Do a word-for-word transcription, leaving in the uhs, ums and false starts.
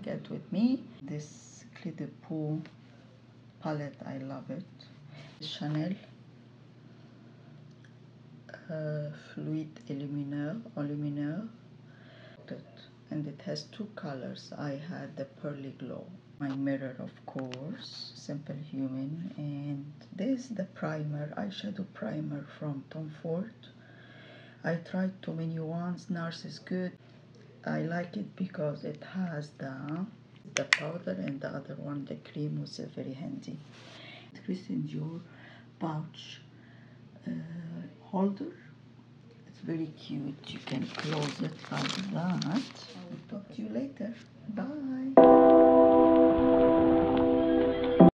get with me. This Cledepeaueyeshadows palette, I love it. Chanel uh, Fluid Illuminaire, Illuminaire. And it has two colors. I had the Pearly Glow. My mirror, of course, Simple Human. And this is the primer, eyeshadow primer from Tom Ford. I tried too many ones. NARS is good. I like it because it has the the powder, and the other one, the cream, was uh, very handy. This is your pouch uh, holder. It's very cute. You can close it like that. I will talk to you later. Bye.